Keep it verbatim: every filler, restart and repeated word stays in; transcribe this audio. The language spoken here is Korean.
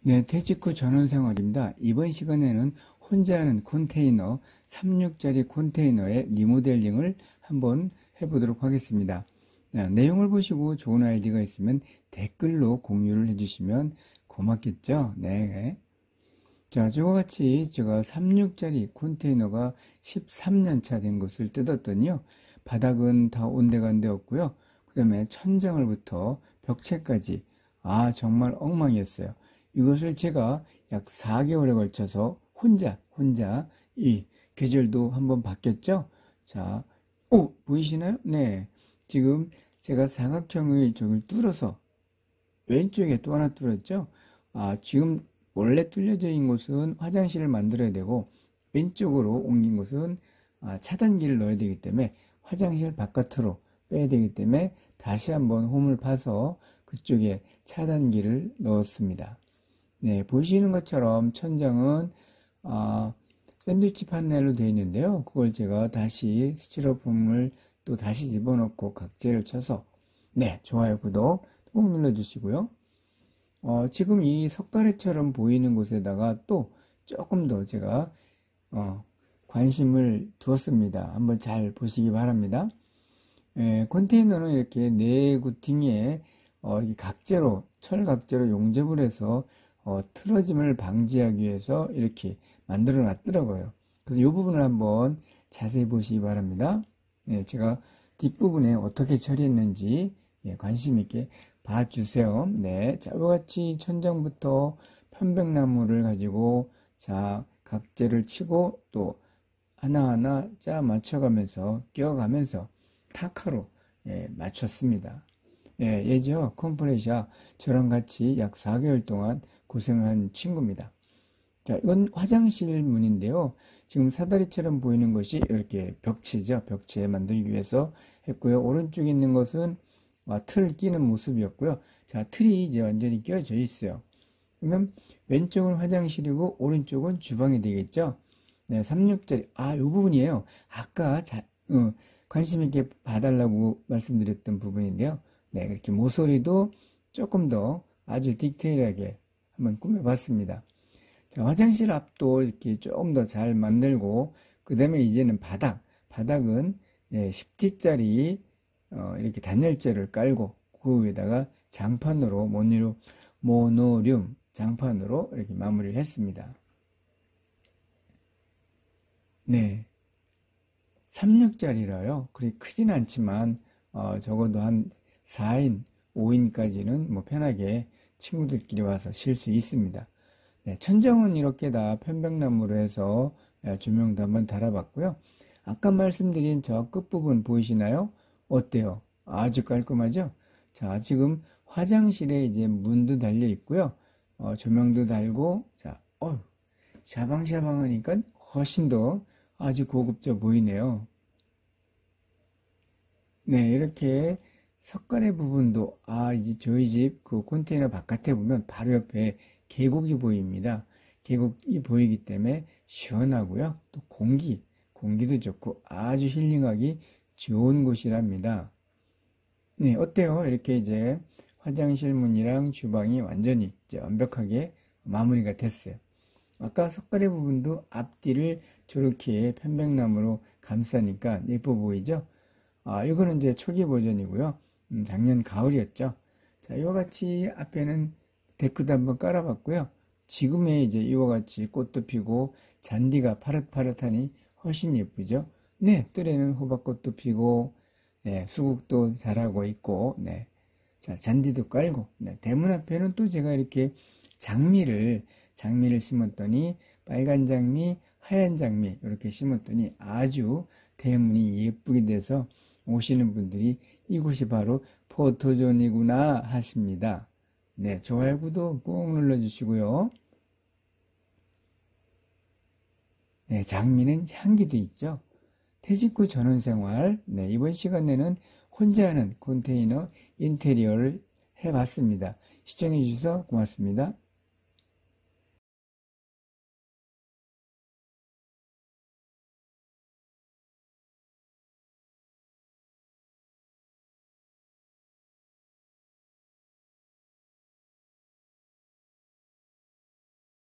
네, 퇴직 후 전원생활입니다. 이번 시간에는 혼자 하는 컨테이너, 삼십육짜리 컨테이너의 리모델링을 한번 해보도록 하겠습니다. 네, 내용을 보시고 좋은 아이디어가 있으면 댓글로 공유를 해주시면 고맙겠죠? 네. 자, 저와 같이 제가 삼십육짜리 컨테이너가 십삼 년 차 된 것을 뜯었더니요. 바닥은 다 온데간데 없고요. 그 다음에 천장을부터 벽체까지 아 정말 엉망이었어요. 이것을 제가 약 사 개월에 걸쳐서 혼자 혼자 이 계절도 한번 바뀌었죠. 자, 오 보이시나요? 네, 지금 제가 사각형의 저걸 뚫어서 왼쪽에 또 하나 뚫었죠. 아, 지금 원래 뚫려져 있는 곳은 화장실을 만들어야 되고 왼쪽으로 옮긴 곳은 아, 차단기를 넣어야 되기 때문에 화장실 바깥으로 빼야 되기 때문에 다시 한번 홈을 파서 그쪽에 차단기를 넣었습니다. 네, 보시는 것처럼 천장은 아, 샌드위치 판넬로 되어 있는데요. 그걸 제가 다시 스티로폼을 또 다시 집어넣고 각재를 쳐서 네, 좋아요, 구독 꼭 눌러주시고요. 어, 지금 이 석가래처럼 보이는 곳에다가 또 조금 더 제가 어, 관심을 두었습니다. 한번 잘 보시기 바랍니다. 예, 컨테이너는 이렇게 내구팅에 어, 이렇게 각재로 철각재로 용접을 해서 어, 틀어짐을 방지하기 위해서 이렇게 만들어 놨더라고요. 그래서 이 부분을 한번 자세히 보시기 바랍니다. 예, 제가 뒷부분에 어떻게 처리했는지 예, 관심 있게 봐주세요. 네, 자, 이와 같이 천장부터 편백나무를 가지고 자 각재를 치고 또 하나하나 짜 맞춰가면서 끼워가면서 타카로 예, 맞췄습니다. 예, 예죠. 컴프레셔 저랑 같이 약 사 개월 동안 고생을 한 친구입니다. 자, 이건 화장실 문인데요. 지금 사다리처럼 보이는 것이 이렇게 벽체죠. 벽체 만들기 위해서 했고요. 오른쪽에 있는 것은 아, 틀 끼는 모습이었고요. 자, 틀이 이제 완전히 끼워져 있어요. 그러면 왼쪽은 화장실이고 오른쪽은 주방이 되겠죠. 네, 삼십육짜리 아, 이 부분이에요. 아까 자, 어, 관심 있게 봐달라고 말씀드렸던 부분인데요. 네, 이렇게 모서리도 조금 더 아주 디테일하게 한번 꾸며봤습니다. 자, 화장실 앞도 이렇게 조금 더 잘 만들고, 그 다음에 이제는 바닥, 바닥은 예, 십 티짜리 어, 이렇게 단열재를 깔고 그 위에다가 장판으로 모노, 모노륨 장판으로 이렇게 마무리를 했습니다. 네, 삼십육짜리라요. 그리 크진 않지만 어, 적어도 한 사 인, 오 인까지는 뭐 편하게 친구들끼리 와서 쉴 수 있습니다. 네, 천정은 이렇게 다 편백나무로 해서 조명도 한번 달아봤고요. 아까 말씀드린 저 끝부분 보이시나요? 어때요? 아주 깔끔하죠? 자, 지금 화장실에 이제 문도 달려 있고요. 어, 조명도 달고, 자, 어, 샤방샤방 하니까 훨씬 더 아주 고급져 보이네요. 네, 이렇게 석가래 부분도, 아, 이제 저희 집 그 컨테이너 바깥에 보면 바로 옆에 계곡이 보입니다. 계곡이 보이기 때문에 시원하고요. 또 공기, 공기도 좋고 아주 힐링하기 좋은 곳이랍니다. 네, 어때요? 이렇게 이제 화장실 문이랑 주방이 완전히 이제 완벽하게 마무리가 됐어요. 아까 석가래 부분도 앞뒤를 저렇게 편백나무로 감싸니까 예뻐 보이죠? 아, 이거는 이제 초기 버전이고요. 음, 작년 가을이었죠. 자, 이와 같이 앞에는 데크도 한번 깔아봤고요. 지금의 이제 이와 같이 꽃도 피고 잔디가 파릇파릇하니 훨씬 예쁘죠. 네, 뜰에는 호박꽃도 피고 네, 수국도 자라고 있고 네, 자 잔디도 깔고 네, 대문 앞에는 또 제가 이렇게 장미를 장미를 심었더니 빨간 장미, 하얀 장미 이렇게 심었더니 아주 대문이 예쁘게 돼서 오시는 분들이 이곳이 바로 포토존이구나 하십니다. 네, 좋아요, 구독 꼭 눌러주시고요. 네, 장미는 향기도 있죠. 퇴직 후 전원생활, 네, 이번 시간에는 혼자 하는 컨테이너 인테리어를 해봤습니다. 시청해주셔서 고맙습니다.